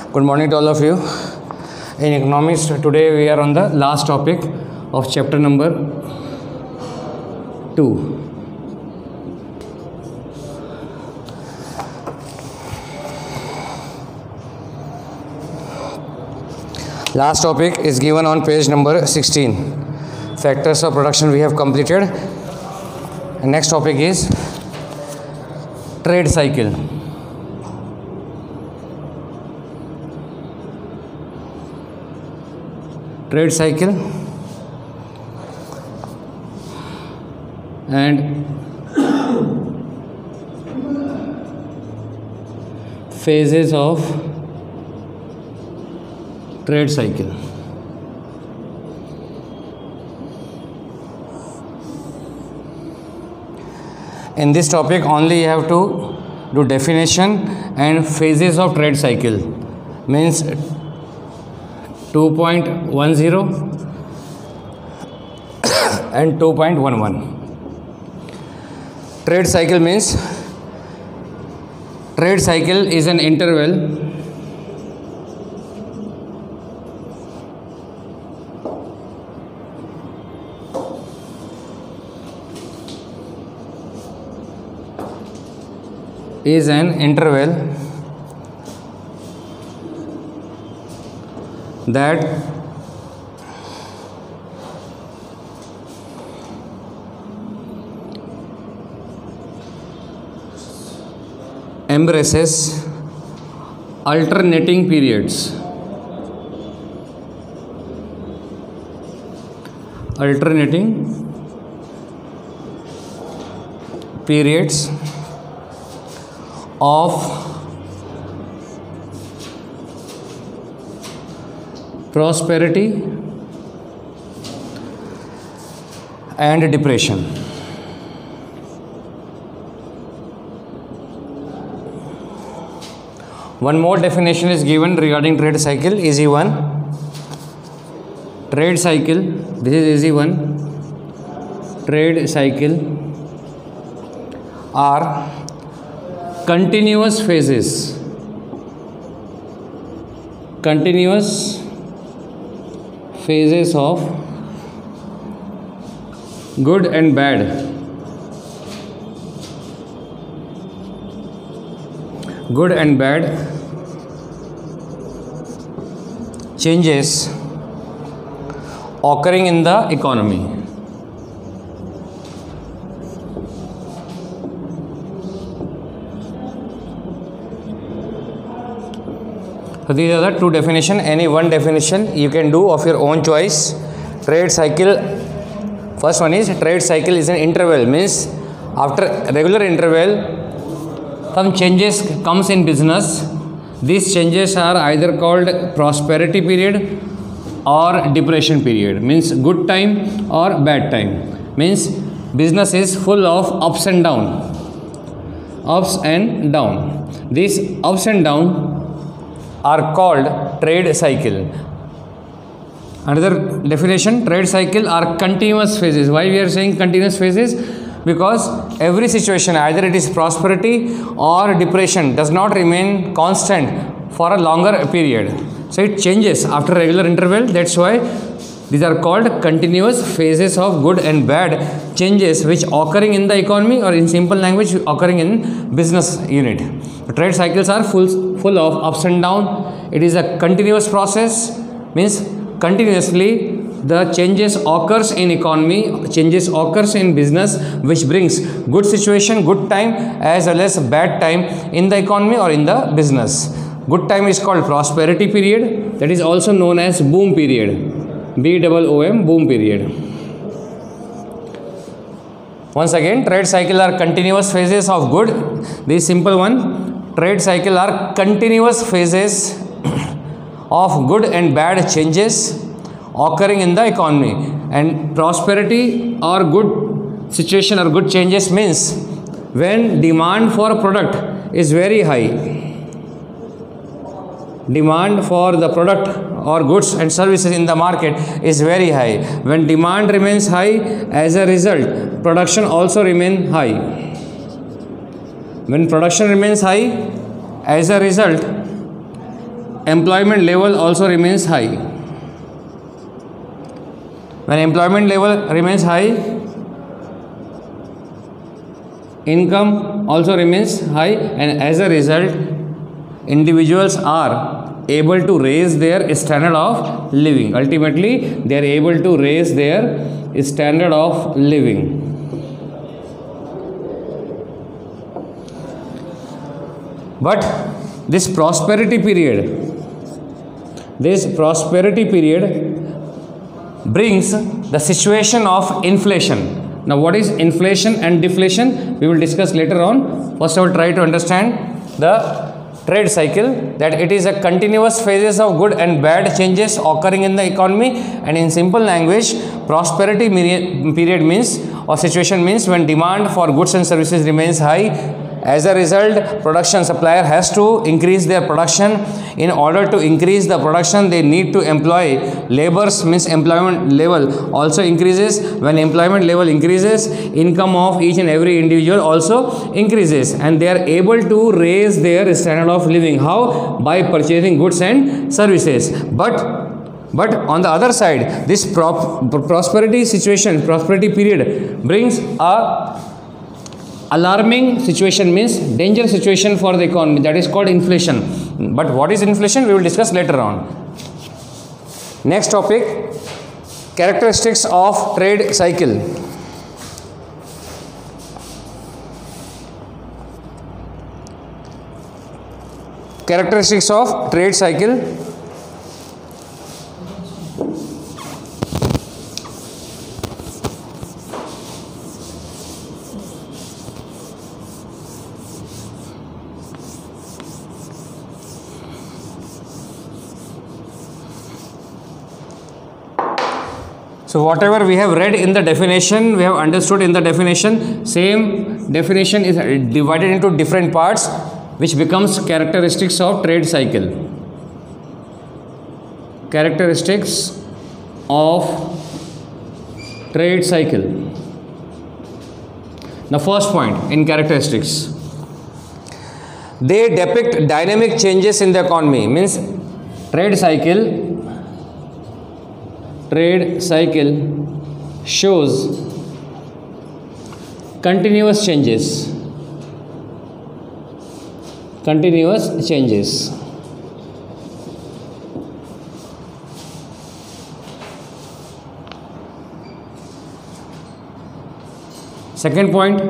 Good morning to all of you. In economics, today we are on the last topic of chapter number 2. Last topic is given on page number 16. Factors of production we have completed. And next topic is trade cycle. Trade cycle and phases of trade cycle. In this topic only you have to do definition and phases of trade cycle, means 2.10 and 2.11. Trade cycle means trade cycle is an interval that embraces alternating periods. Of prosperity and depression. One more definition is given regarding trade cycle, easy one. Trade cycle, this is easy one. Trade cycle are continuous phases. Of good and bad. Changes occurring in the economy. So these are the two definitions. Any one definition you can do of your own choice. Trade cycle, first one is trade cycle is an interval, means after regular interval some changes comes in business. These changes are either called prosperity period or depression period, means good time or bad time. Means business is full of ups and down. These ups and down are called trade cycle. Another definition, trade cycle are continuous phases. Why we are saying continuous phases? Because every situation, either it is prosperity or depression, does not remain constant for a longer period. So it changes after regular interval. That's why these are called continuous phases of good and bad changes which occurring in the economy, or in simple language occurring in business unit. Trade cycles are full of ups and downs. It is a continuous process, means continuously the changes occurs in economy, changes occurs in business, which brings good situation, good time, as well as bad time in the economy or in the business. Good time is called prosperity period, that is also known as boom period. BOOM, boom period. Once again, trade cycle are continuous phases of good. This simple one. Trade cycle are continuous phases of good and bad changes occurring in the economy. And prosperity or good situation or good changes means when demand for a product is very high. Demand for the product or goods and services in the market is very high. When demand remains high, as a result, production also remains high. When production remains high, as a result, employment level also remains high. When employment level remains high, income also remains high, and as a result, individuals are able to raise their standard of living. Ultimately, they are able to raise their standard of living. But this prosperity period brings the situation of inflation. Now, what is inflation and deflation? We will discuss later on. First, I will try to understand the trade cycle, that it is a continuous phases of good and bad changes occurring in the economy, and in simple language, prosperity period means, or situation means, when demand for goods and services remains high. As a result, production supplier has to increase their production. In order to increase the production, they need to employ laborers, means employment level also increases. When employment level increases, income of each and every individual also increases, and they are able to raise their standard of living. How? By purchasing goods and services. But on the other side, this prosperity period brings a alarming situation, means danger situation for the economy, that is called inflation. But what is inflation? We will discuss later on. Next topic, characteristics of trade cycle. Characteristics of trade cycle. So whatever we have read in the definition, we have understood in the definition, same definition is divided into different parts, which becomes characteristics of trade cycle. Characteristics of trade cycle. The first point in characteristics, they depict dynamic changes in the economy, means trade cycle shows continuous changes. Second point,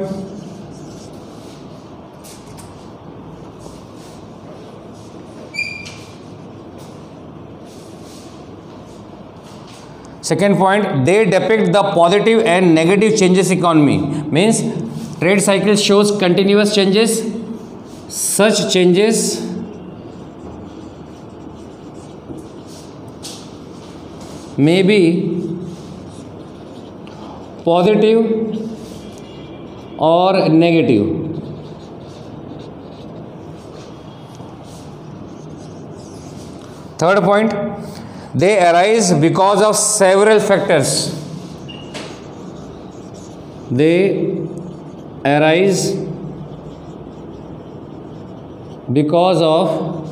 they depict the positive and negative changes economy, means trade cycle shows continuous changes. Such changes may be positive or negative. Third point, they arise because of several factors. They arise because of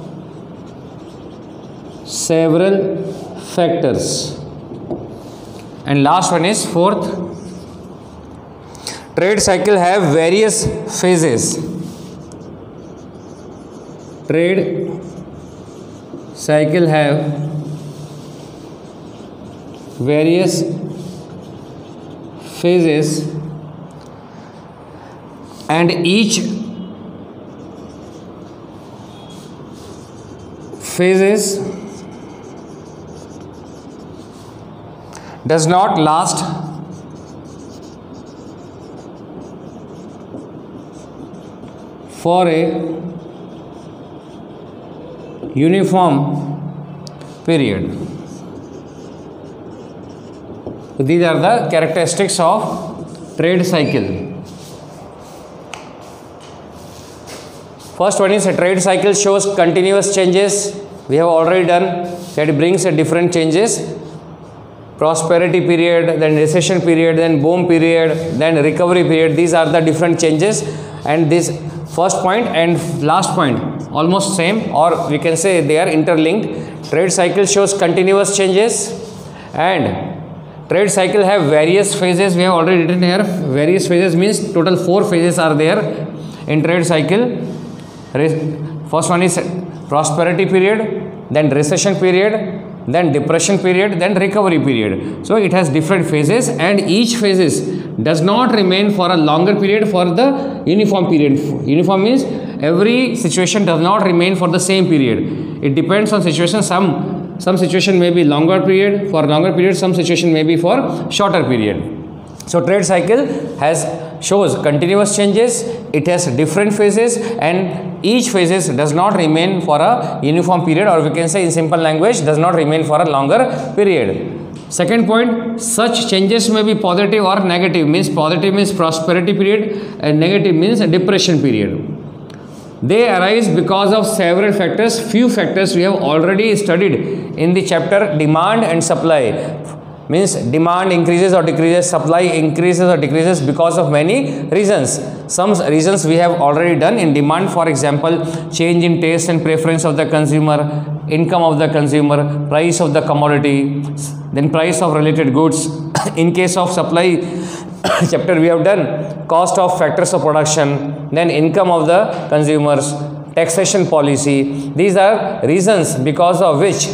several factors. And last one is fourth, trade cycle have various phases. Trade cycle have various phases, and each phases does not last for a uniform period. So these are the characteristics of trade cycle. First one is a trade cycle shows continuous changes. We have already done that, it brings a different changes. Prosperity period, then recession period, then boom period, then recovery period. These are the different changes, and this first point and last point almost same, or we can say they are interlinked. Trade cycle shows continuous changes, and trade cycle have various phases. We have already written here. Various phases means total 4 phases are there in trade cycle. First one is prosperity period, then recession period, then depression period, then recovery period. So it has different phases, and each phases does not remain for a longer period for the uniform period. Uniform means every situation does not remain for the same period. It depends on situation. Some situation may be longer period, for longer period, some situation may be for shorter period. So trade cycle shows continuous changes, it has different phases, and each phases does not remain for a uniform period, or we can say in simple language, does not remain for a longer period. Second point, such changes may be positive or negative, means positive means prosperity period and negative means depression period. They arise because of several factors. Few factors we have already studied in the chapter demand and supply. Means demand increases or decreases, supply increases or decreases because of many reasons. Some reasons we have already done in demand, for example, change in taste and preference of the consumer, income of the consumer, price of the commodity, then price of related goods. In case of supply chapter we have done cost of factors of production, then income of the consumers, taxation policy. These are reasons because of which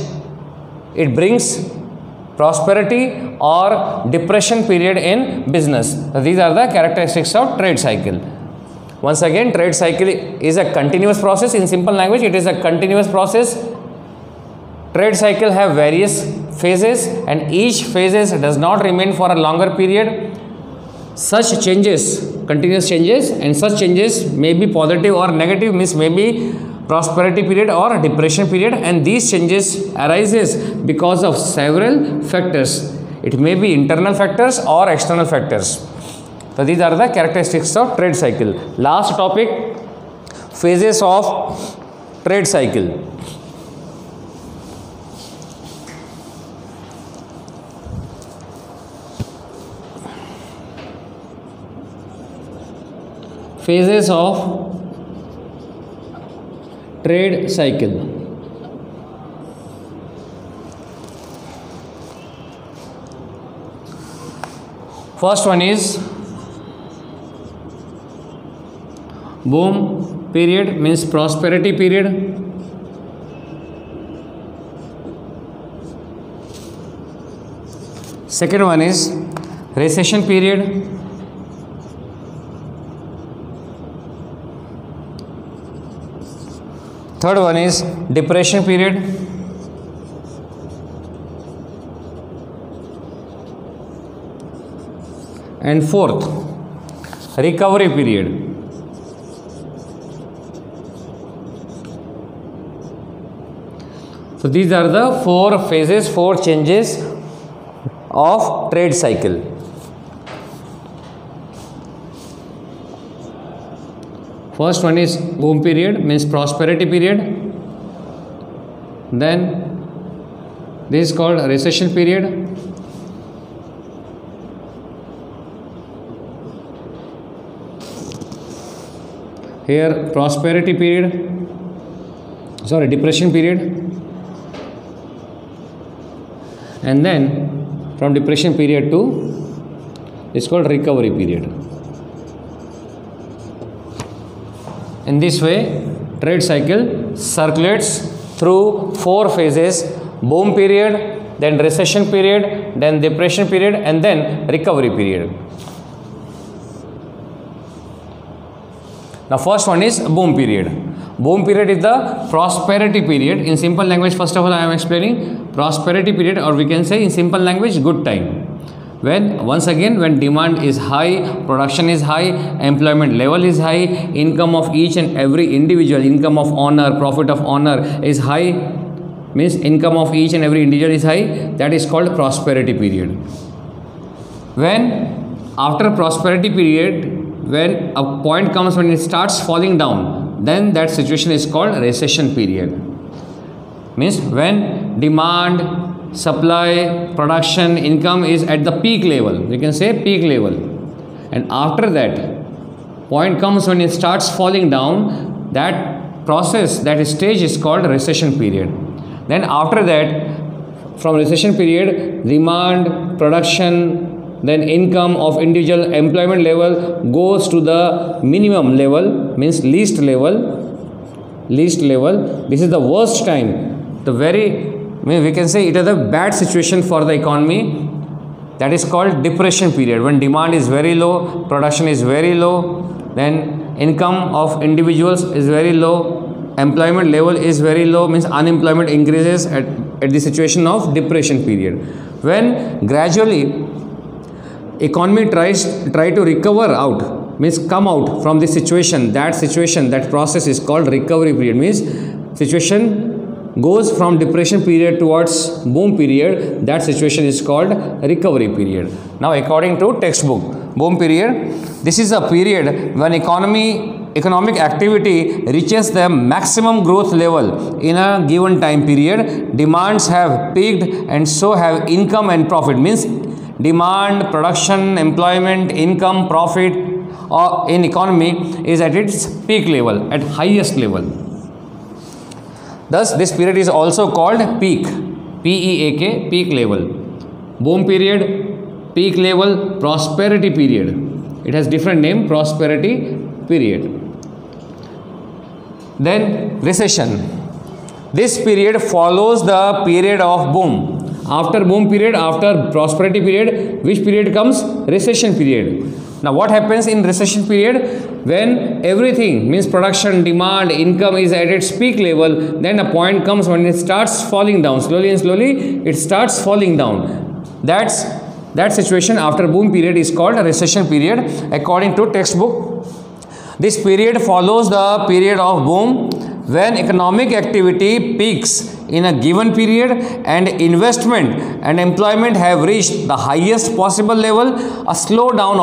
it brings prosperity or depression period in business. These are the characteristics of trade cycle. Once again, trade cycle is a continuous process. In simple language, it is a continuous process. Trade cycle have various phases, and each phases does not remain for a longer period. Such changes, continuous changes, and such changes may be positive or negative, means may be prosperity period or depression period, and these changes arises because of several factors. It may be internal factors or external factors. So these are the characteristics of trade cycle. Last topic, phases of trade cycle. Phases of trade cycle. First one is boom period, means prosperity period. Second one is recession period. Third one is depression period. And fourth, recovery period. So these are the 4 phases, 4 changes of trade cycle. First one is boom period, means prosperity period. Then this is called recession period. Here prosperity period, depression period. And then from depression period to, it's called recovery period. In this way, trade cycle circulates through 4 phases: boom period, then recession period, then depression period, and then recovery period. Now first one is boom period. Boom period is the prosperity period. In simple language, first of all, I am explaining prosperity period, or we can say in simple language, good time. Once again, when demand is high, production is high, employment level is high, income of each and every individual, income of owner, profit of owner is high, means income of each and every individual is high, that is called prosperity period. When after prosperity period, when a point comes when it starts falling down, then that situation is called recession period. Means when demand, supply, production, income is at the peak level, we can say peak level, and after that point comes when it starts falling down, that process, that stage is called recession period. Then after that, from recession period, demand, production, then income of individual, employment level goes to the minimum level, means least level. This is the worst time. We can say it is a bad situation for the economy. That is called depression period, when demand is very low, production is very low, then income of individuals is very low, employment level is very low, means unemployment increases at the situation of depression period. When gradually economy try to recover out, means come out from this situation, that process is called recovery period, means situation goes from depression period towards boom period, that situation is called recovery period. Now according to textbook, boom period, this is a period when economic activity reaches the maximum growth level in a given time period, demands have peaked and so have income and profit, means demand, production, employment, income, profit in economy is at its peak level, at highest level. Thus, this period is also called peak, P-E-A-K, peak level. Boom period, peak level, prosperity period. It has different name, prosperity period. Then recession. This period follows the period of boom. After boom period, after prosperity period, which period comes? Recession period. Now what happens in recession period? When everything, means production, demand, income is at its peak level, then a point comes when it starts falling down. Slowly and slowly it starts falling down. That situation after boom period is called a recession period according to textbook. This period follows the period of boom when economic activity peaks in a given period and investment and employment have reached the highest possible level. A slowdown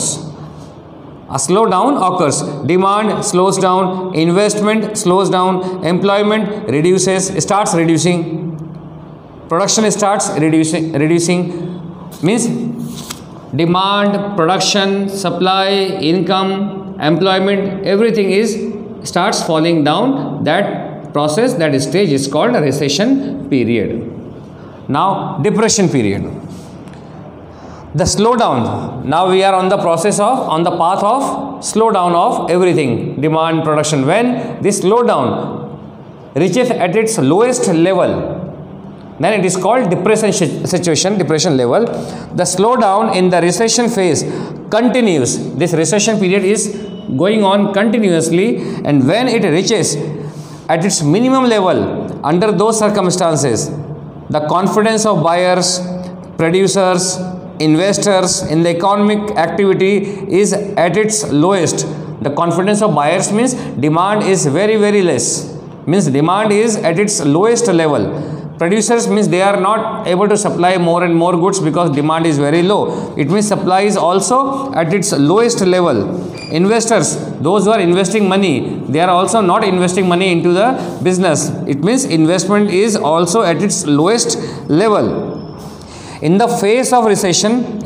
occurs. Demand slows down, investment slows down, employment starts reducing, production starts reducing, means demand, production, supply, income, employment, everything starts falling down. That process, that stage is called a recession period. Now depression period. The slowdown. Now we are on the path of slowdown of everything, demand, production. When this slowdown reaches at its lowest level, then it is called depression level. The slowdown in the recession phase continues. This recession period is going on continuously, and when it reaches at its minimum level, under those circumstances, the confidence of buyers, producers, investors in the economic activity is at its lowest. The confidence of buyers means demand is very less, means demand is at its lowest level. Producers means they are not able to supply more and more goods because demand is very low. It means supply is also at its lowest level. Investors, those who are investing money, they are also not investing money into the business. It means investment is also at its lowest level. In the face of recession,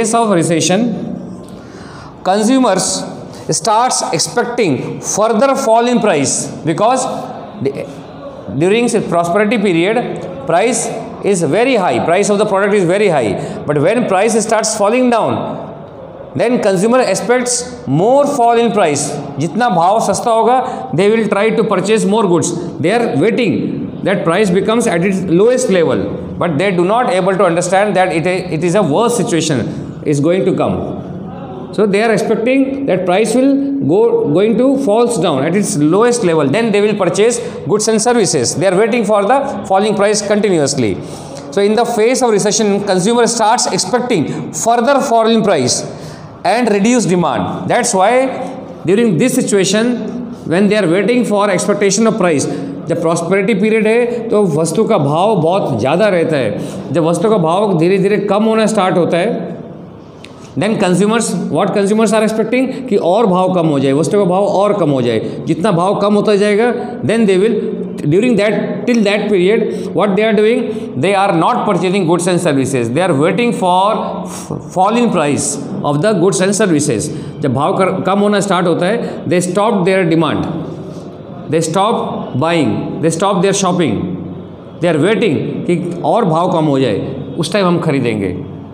consumers starts expecting further fall in price, because during prosperity period, price is very high, price of the product is very high, but when price starts falling down, then consumer expects more fall in price. Jitna bhav sasta hoga, they will try to purchase more goods. They are waiting that price becomes at its lowest level, but they do not able to understand that it is a worse situation is going to come. So they are expecting that price will going to falls down at its lowest level. Then they will purchase goods and services. They are waiting for the falling price continuously. So in the face of recession, consumer starts expecting further fall in price and reduce demand. That's why during this situation, when they are waiting for expectation of price, जब prosperity period है तो वस्तु का भाव बहुत ज़्यादा रहता है. जब वस्तु का भाव धीरे धीरे कम होना स्टार्ट होता है, then consumers what consumers are expecting कि और भाव कम हो जाए, वस्तु का भाव और कम हो जाए. जितना भाव कम होता जाएगा, then they will during that till that period what they are doing, they are not purchasing goods and services. They are waiting for fall in price of the goods and services. जब भाव कम होना start होता है, they stopped their demand. They stop buying, they stop their shopping, they are waiting कि और भाव कम हो जाए, उस टाइम हम खरीदेंगे.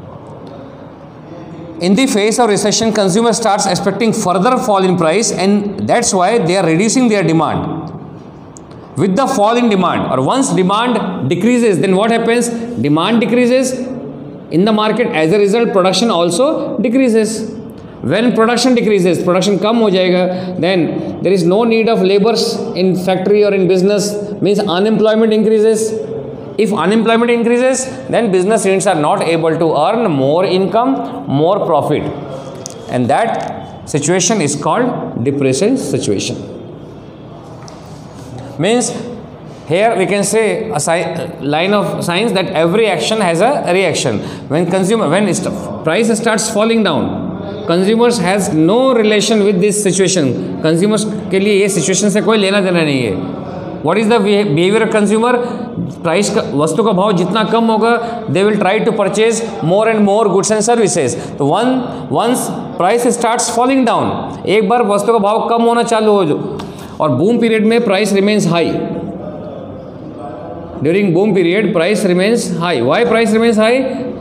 In the face of recession, consumer starts expecting further fall in price, and that's why they are reducing their demand. With the fall in demand, or once demand decreases, then what happens? Demand decreases in the market. As a result, production also decreases. When production decreases, production कम हो जाएगा, then there is no need of laborers in factory or in business, means unemployment increases. If unemployment increases, then business units are not able to earn more income, more profit, and that situation is called depression situation. Means here we can say a line of signs that every action has a reaction. When price starts falling down, consumers has no relation with this situation. Consumers के लिए ये situation से कोई लेना देना नहीं है. What is the behavior of consumer? Price का, वस्तु का भाव जितना कम होगा, they will try to purchase more and more goods and services. तो once price starts falling down, एक बार वस्तु का भाव कम होना चालू हो जो, और बूम पीरियड में price remains high. During boom period price remains high. Why price remains high?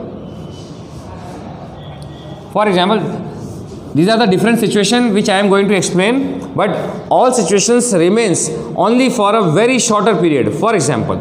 For example, these are the different situations which I am going to explain, but all situations remains only for a very shorter period. For example,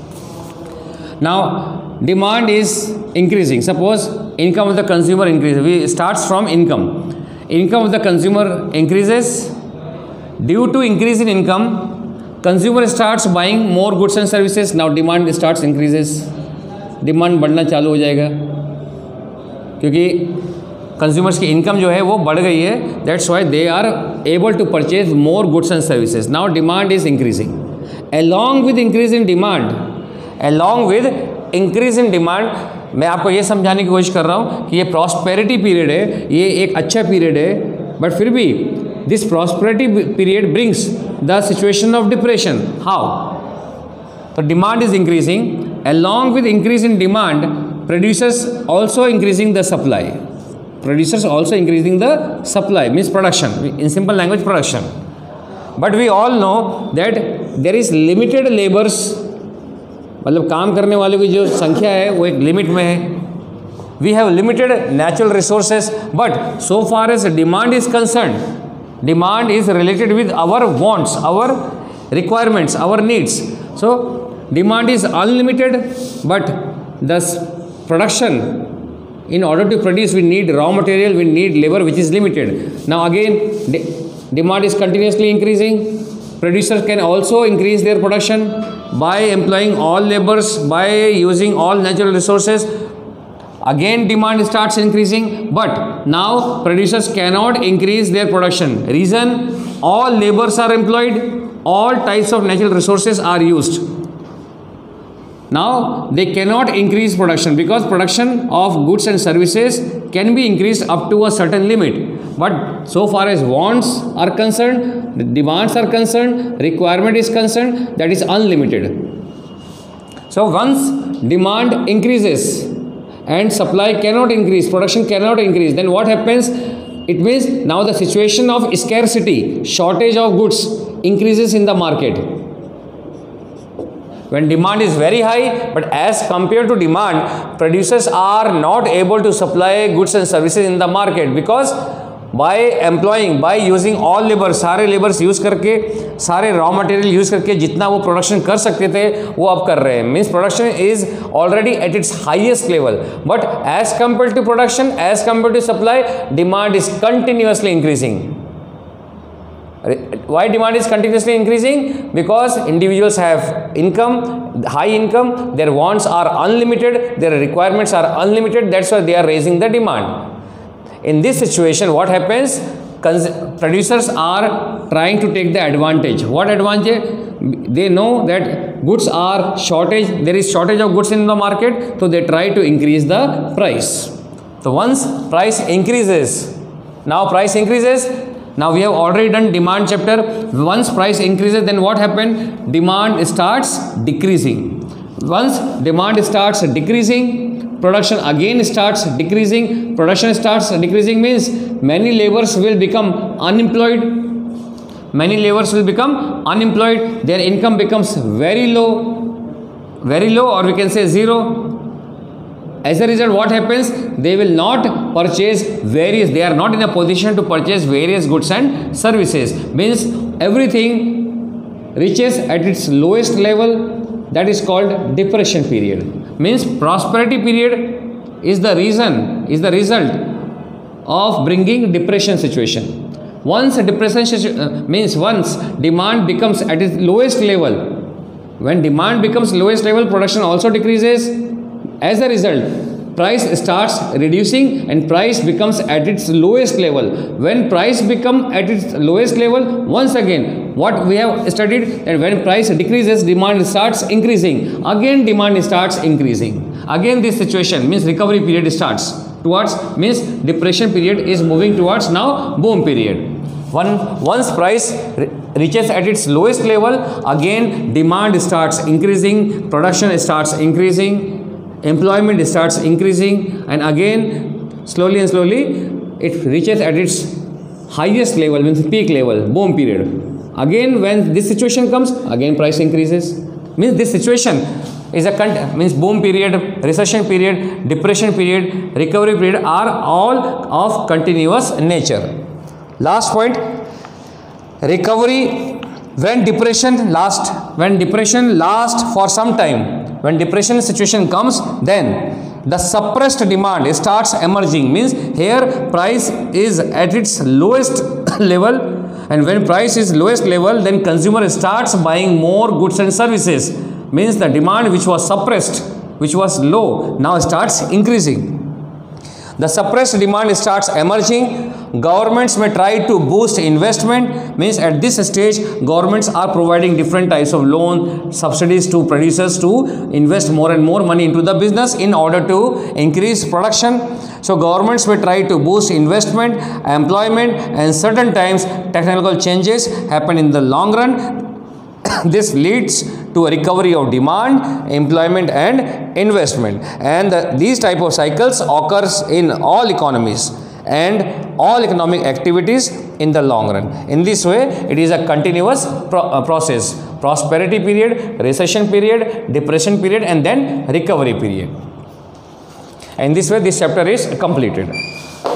now demand is increasing. Suppose income of the consumer increases. We starts from income. Income of the consumer increases. Due to increase in income, consumer starts buying more goods and services. Now demand starts increases. Demand बढ़ना चालू हो जाएगा, क्योंकि consumers की income जो है वो बढ़ गई है. That's why they are able to purchase more goods and services. Now demand is increasing. Along with increase in demand, along with increase in demand, मैं आपको ये समझाने की कोशिश कर रहा हूँ कि ये प्रॉस्पेरिटी पीरियड है, ये एक अच्छा पीरियड है, बट फिर भी this prosperity period brings the situation of depression. How? तो demand is increasing. Along with increase in demand, producers also increasing the supply. Producers also increasing the supply, means production, in simple language production. But we all know that there is limited laborers, मतलब काम करने वालों की जो संख्या है वो एक लिमिट में है. We have limited natural resources, but so far as demand is concerned, demand is related with our wants, our requirements, our needs. So demand is unlimited, but the production, in order to produce, we need raw material, we need labor, which is limited. Now again, demand is continuously increasing. Producers can also increase their production by employing all laborers, by using all natural resources. Again demand starts increasing, but now producers cannot increase their production. Reason? All laborers are employed, all types of natural resources are used. Now they cannot increase production, because production of goods and services can be increased up to a certain limit. But so far as wants are concerned, demands are concerned, requirement is concerned, that is unlimited. So once demand increases and supply cannot increase, production cannot increase, then what happens? It means now the situation of scarcity, shortage of goods increases in the market. When demand is very high, but as compared to demand, producers are not able to supply goods and services in the market, because by employing, by using all labor, सारे labours use करके, सारे raw material use करके जितना वो production कर सकते थे वो अब कर रहे हैं. Means production is already at its highest level, but as compare to production, as compare to supply, demand is continuously increasing. Why demand is continuously increasing? Because individuals have income, high income, their wants are unlimited, their requirements are unlimited. That's why they are raising the demand. In this situation, what happens? Producers are trying to take the advantage. What advantage? They know that goods are shortage, there is shortage of goods in the market, so they try to increase the price. So once price increases, now price increases. Now we have already done demand chapter. Once price increases, then what happened? Demand starts decreasing. Once demand starts decreasing, production again starts decreasing. Production starts decreasing means many laborers will become unemployed. many laborers will become unemployed, their income becomes very low, or we can say zero. As a result, what happens? They will not purchase various, they are not in a position to purchase various goods and services. Means everything reaches at its lowest level. That is called depression period. Means prosperity period is the result of bringing depression situation. Once once demand becomes at its lowest level, when demand becomes lowest level, production also decreases. As a result, price starts reducing and price becomes at its lowest level. When price become at its lowest level, once again, what we have studied, that when price decreases, demand starts increasing. Again, demand starts increasing. Again, this situation means recovery period starts towards, means depression period is moving towards now boom period. Once price reaches at its lowest level, again demand starts increasing, production starts increasing, employment starts increasing, and again slowly it reaches at its highest level, means peak level, boom period. Again, when this situation comes, again price increases. Means this situation is means boom period, recession period, depression period, recovery period are all of continuous nature. Last point, recovery when depression lasts for some time. When depression situation comes, then the suppressed demand starts emerging. Means here price is at its lowest level, and when price is lowest level, then consumer starts buying more goods and services. Means the demand which was suppressed, which was low, now starts increasing. The suppressed demand starts emerging. Governments may try to boost investment. Means at this stage, governments are providing different types of loan, subsidies to producers to invest more and more money into the business in order to increase production. So governments may try to boost investment, employment, and certain times technological changes happen in the long run. This leads to a recovery of demand, employment, and investment. And these type of cycles occurs in all economies and all economic activities in the long run. In this way, it is a continuous process. Prosperity period, recession period, depression period, and then recovery period. And this way, this chapter is completed.